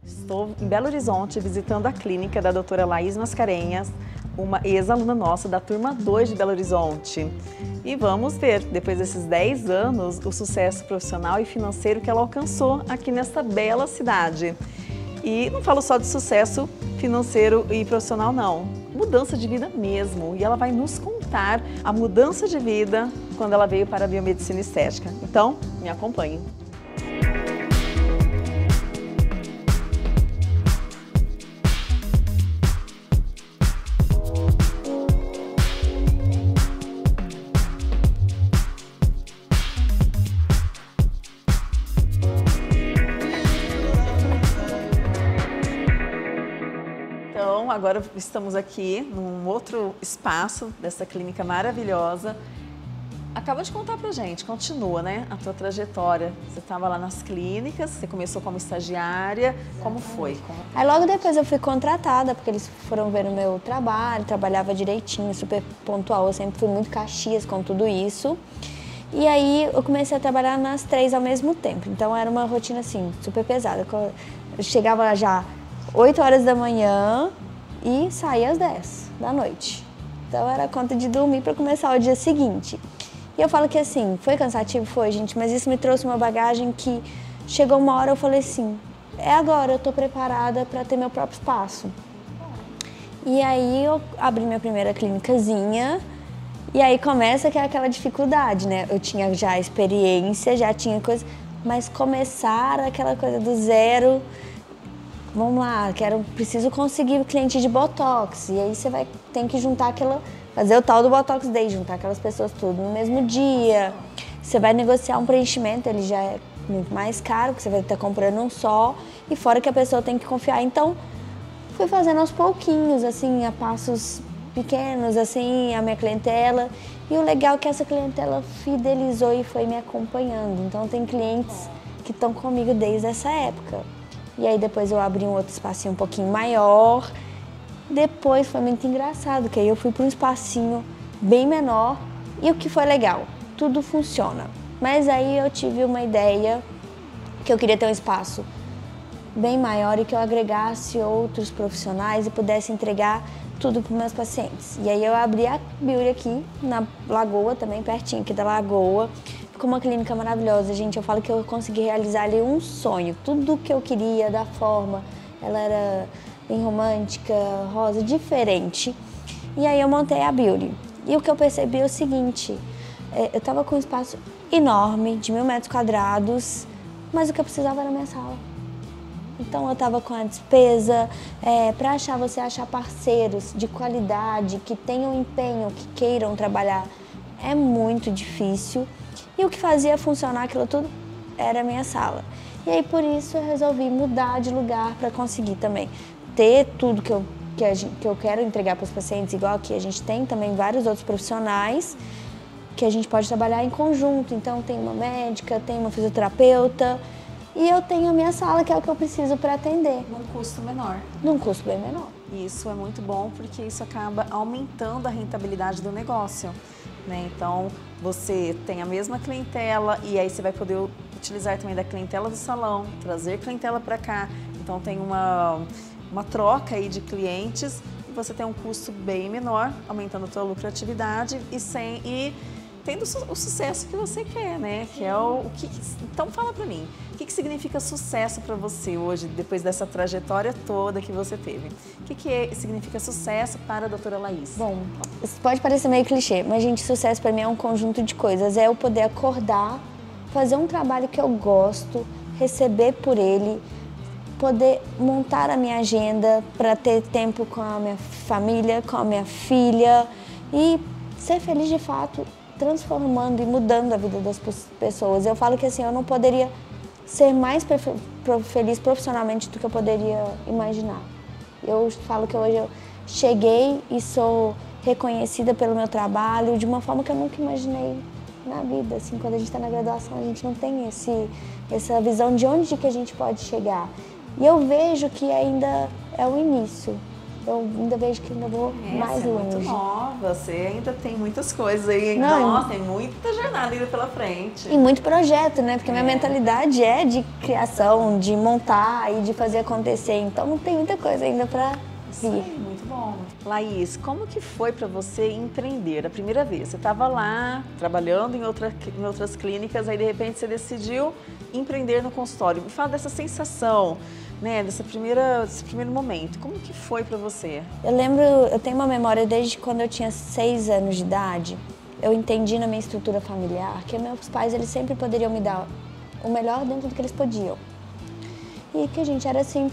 Estou em Belo Horizonte visitando a clínica da doutora Laís Mascarenhas, uma ex-aluna nossa da turma 2 de Belo Horizonte. E vamos ver, depois desses 10 anos, o sucesso profissional e financeiro que ela alcançou aqui nesta bela cidade. E não falo só de sucesso financeiro e profissional, não. Mudança de vida mesmo. E ela vai nos contar a mudança de vida quando ela veio para a biomedicina estética. Então, me acompanhe. Então, agora estamos aqui num outro espaço dessa clínica maravilhosa. Acaba de contar pra gente, continua, né, a tua trajetória. Você estava lá nas clínicas, você começou como estagiária, como foi? Aí logo depois eu fui contratada, porque eles foram ver o meu trabalho, trabalhava direitinho, super pontual, eu sempre fui muito Caxias com tudo isso. E aí eu comecei a trabalhar nas 3 ao mesmo tempo, então era uma rotina assim, super pesada. Eu chegava já 8 horas da manhã e saía às 10 da noite. Então era conta de dormir para começar o dia seguinte. E eu falo que assim, foi cansativo? Foi, gente, mas isso me trouxe uma bagagem que chegou uma hora eu falei assim, é agora, eu tô preparada para ter meu próprio espaço. E aí eu abri minha primeira clínicazinha e aí começa que é aquela dificuldade, né? Eu tinha já experiência, já tinha coisa, mas começar aquela coisa do zero. Vamos lá, preciso conseguir cliente de Botox. E aí você tem que juntar fazer o tal do Botox Day, juntar aquelas pessoas tudo no mesmo dia. Você vai negociar um preenchimento, ele já é muito mais caro, porque você vai estar comprando um só. E fora que a pessoa tem que confiar. Então, fui fazendo aos pouquinhos, assim, a passos pequenos, assim, a minha clientela. E o legal é que essa clientela fidelizou e foi me acompanhando. Então, tem clientes que estão comigo desde essa época. E aí depois eu abri um outro espacinho um pouquinho maior. Depois foi muito engraçado, que aí eu fui para um espacinho bem menor. E o que foi legal, tudo funciona. Mas aí eu tive uma ideia que eu queria ter um espaço bem maior e que eu agregasse outros profissionais e pudesse entregar tudo para os meus pacientes. E aí eu abri a Beauty aqui na Lagoa também, pertinho aqui da Lagoa. Ficou uma clínica maravilhosa, gente. Eu falo que eu consegui realizar ali um sonho. Tudo que eu queria, da forma. Ela era bem romântica, rosa, diferente. E aí eu montei a Beauty. E o que eu percebi é o seguinte, eu tava com um espaço enorme, de 1000 metros quadrados, mas o que eu precisava era a minha sala. Então eu tava com a despesa, para você achar parceiros de qualidade, que tenham empenho, que queiram trabalhar, é muito difícil. E o que fazia funcionar aquilo tudo era a minha sala. E aí por isso eu resolvi mudar de lugar para conseguir também ter tudo que eu quero entregar para os pacientes, igual que a gente tem também vários outros profissionais que a gente pode trabalhar em conjunto. Então tem uma médica, tem uma fisioterapeuta e eu tenho a minha sala, que é o que eu preciso para atender. Num custo menor. Num custo bem menor. Isso é muito bom porque isso acaba aumentando a rentabilidade do negócio, né? Então você tem a mesma clientela e aí você vai poder utilizar também da clientela do salão, trazer clientela para cá. Então tem uma troca aí de clientes e você tem um custo bem menor, aumentando a tua lucratividade e tendo o sucesso que você quer, né? Que é o que. Então fala pra mim, o que significa sucesso para você hoje, depois dessa trajetória toda que você teve? O que significa sucesso para a doutora Laís? Bom, isso pode parecer meio clichê, mas, gente, sucesso para mim é um conjunto de coisas. É eu poder acordar, fazer um trabalho que eu gosto, receber por ele, poder montar a minha agenda para ter tempo com a minha família, com a minha filha e ser feliz de fato, transformando e mudando a vida das pessoas. Eu falo que assim, eu não poderia ser mais feliz profissionalmente do que eu poderia imaginar. Eu falo que hoje eu cheguei e sou reconhecida pelo meu trabalho de uma forma que eu nunca imaginei na vida. Assim, quando a gente está na graduação, a gente não tem essa visão de onde que a gente pode chegar. E eu vejo que ainda é o início. eu ainda vejo que ainda vou mais longe. Você é muito nova, você ainda tem muitas coisas aí. Não, nossa, tem muita jornada ainda pela frente. E muito projeto, né? Porque minha mentalidade é de criação, de montar e de fazer acontecer. Então tem muita coisa ainda pra vir. Muito bom. Laís, como que foi para você empreender a primeira vez? Você estava lá trabalhando em outras clínicas, aí de repente você decidiu empreender no consultório. Me fala dessa sensação, né, desse primeiro momento. Como que foi para você? Eu lembro, eu tenho uma memória desde quando eu tinha 6 anos de idade. Eu entendi na minha estrutura familiar que meus pais eles sempre poderiam me dar o melhor dentro do que eles podiam. E que a gente era simples,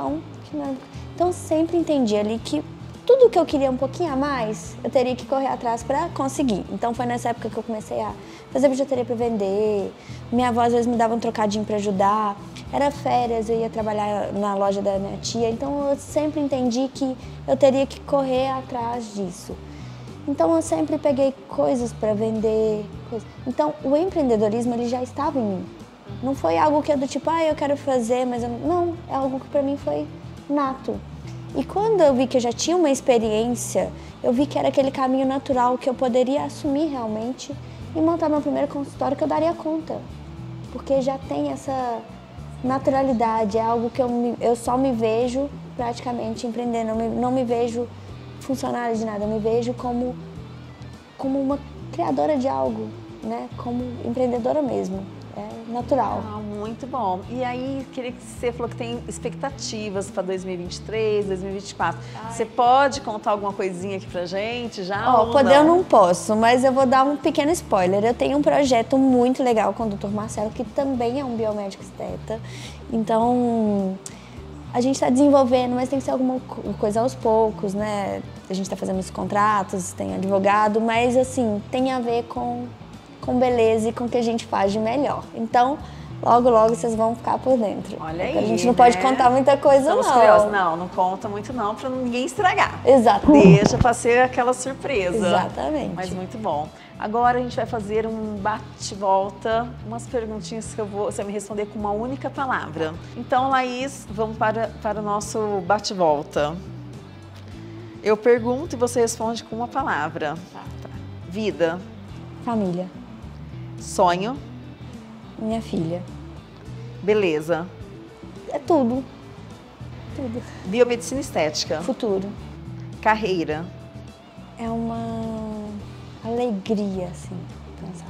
então sempre entendi ali que tudo que eu queria um pouquinho a mais, eu teria que correr atrás para conseguir. Então foi nessa época que eu comecei a fazer bijuteria para vender. Minha avó às vezes me dava um trocadinho para ajudar. Era férias, eu ia trabalhar na loja da minha tia. Então eu sempre entendi que eu teria que correr atrás disso. Então eu sempre peguei coisas para vender. Então o empreendedorismo ele já estava em mim. Não foi algo que eu do tipo, eu quero fazer, mas não, é algo que para mim foi nato. E quando eu vi que eu já tinha uma experiência, eu vi que era aquele caminho natural que eu poderia assumir realmente e montar meu primeiro consultório que eu daria conta. Porque já tem essa naturalidade, é algo que eu só me vejo praticamente empreendendo, não me vejo funcionária de nada, eu me vejo como uma criadora de algo, né? Como empreendedora mesmo. É natural. Muito bom. E aí, queria que você falou que tem expectativas para 2023, 2024. Você pode contar alguma coisinha aqui pra gente já? Poder eu não posso, mas eu vou dar um pequeno spoiler. Eu tenho um projeto muito legal com o Dr. Marcelo, que também é um biomédico esteta. Então, a gente está desenvolvendo, mas tem que ser alguma coisa aos poucos, né? A gente está fazendo os contratos, tem advogado, mas assim, tem a ver com beleza e com o que a gente faz de melhor. Então, logo vocês vão ficar por dentro. Olha aí, a gente não pode contar muita coisa, Estamos não. curiosos. Não conta muito não, para ninguém estragar. Exato. Deixa para ser aquela surpresa. Exatamente. Mas muito bom. Agora a gente vai fazer um bate-volta, umas perguntinhas que você vai me responder com uma única palavra. Então, Laís, vamos para o nosso bate-volta. Eu pergunto e você responde com uma palavra. Tá. Vida. Família. Sonho. Minha filha. Beleza. É tudo. Tudo. Biomedicina estética. Futuro. Carreira. É uma alegria, assim, pensar.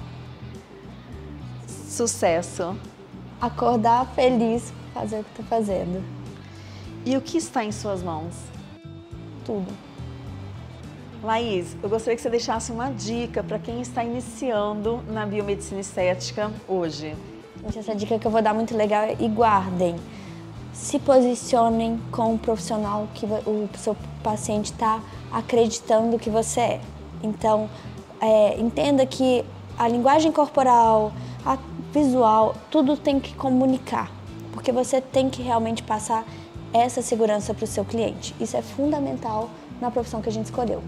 Sucesso. Acordar feliz, fazer o que estou fazendo. E o que está em suas mãos? Tudo. Laís, eu gostaria que você deixasse uma dica para quem está iniciando na biomedicina estética hoje. Gente, essa dica que eu vou dar muito legal é guardem. Se posicionem com o profissional que o seu paciente está acreditando que você é. Então, entenda que a linguagem corporal, a visual, tudo tem que comunicar. Porque você tem que realmente passar essa segurança para o seu cliente. Isso é fundamental na profissão que a gente escolheu.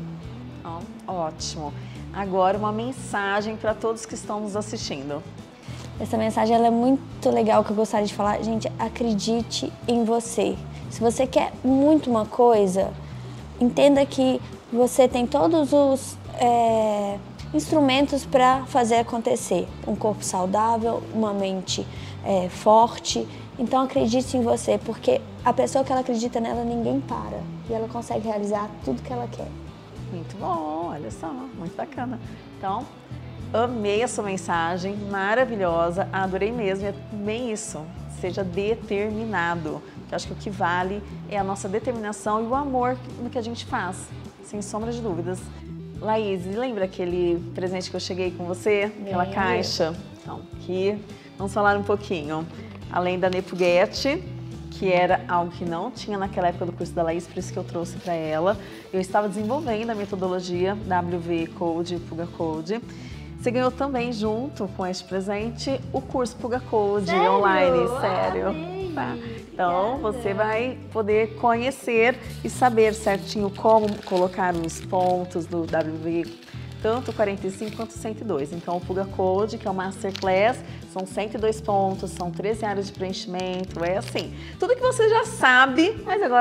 Ótimo. Agora uma mensagem para todos que estão nos assistindo. Essa mensagem ela é muito legal, que eu gostaria de falar. Gente, acredite em você. Se você quer muito uma coisa, entenda que você tem todos os instrumentos para fazer acontecer. Um corpo saudável, uma mente forte. Então acredite em você, porque a pessoa que ela acredita nela, ninguém para. E ela consegue realizar tudo que ela quer. Muito bom, olha só, muito bacana. Então, amei a sua mensagem, maravilhosa, adorei mesmo, é bem isso, seja determinado. Eu acho que o que vale é a nossa determinação e o amor no que a gente faz, sem sombra de dúvidas. Laís, lembra aquele presente que eu cheguei com você? Aquela caixa? Então, aqui, vamos falar um pouquinho. Além da Nepuguete, que era algo que não tinha naquela época do curso da Laís, por isso que eu trouxe para ela. Eu estava desenvolvendo a metodologia WV Code e Puga Code. Você ganhou também, junto com este presente, o curso Puga Code online. Sério? Tá. Então, você vai poder conhecer e saber certinho como colocar os pontos do WV, tanto o 45 quanto o 102. Então, o Puga Code, que é o Masterclass, são 102 pontos, são 13 áreas de preenchimento, é assim. Tudo que você já sabe, mas agora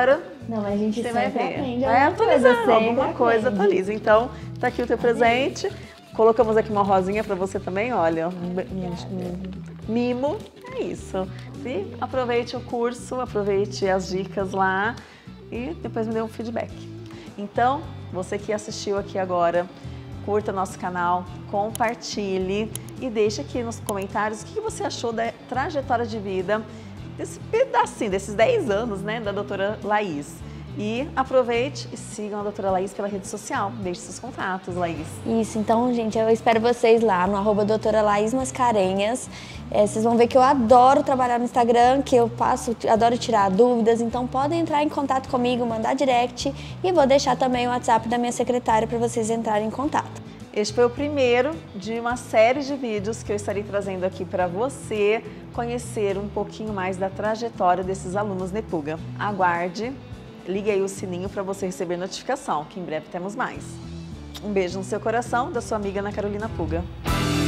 Não, mas a gente Você vai sempre ver. aprende Vai alguma coisa, atualizando, sempre alguma coisa aprende. atualiza. Então, tá aqui o teu presente. Colocamos aqui uma rosinha para você também, olha. Um mimo, é isso. E aproveite o curso, aproveite as dicas lá e depois me dê um feedback. Então, você que assistiu aqui agora, curta nosso canal, compartilhe e deixe aqui nos comentários o que você achou da trajetória de vida desse pedacinho, desses 10 anos, né, da doutora Laís. E aproveite e sigam a doutora Laís pela rede social. Deixe seus contatos, Laís. Isso, então, gente, eu espero vocês lá no @doutora Laís Mascarenhas. Vocês vão ver que eu adoro trabalhar no Instagram, que eu adoro tirar dúvidas, então podem entrar em contato comigo, mandar direct e vou deixar também o WhatsApp da minha secretária para vocês entrarem em contato. Este foi o primeiro de uma série de vídeos que eu estarei trazendo aqui para você conhecer um pouquinho mais da trajetória desses alunos Nepuga. Aguarde, ligue aí o sininho para você receber notificação, que em breve temos mais. Um beijo no seu coração, da sua amiga Ana Carolina Puga.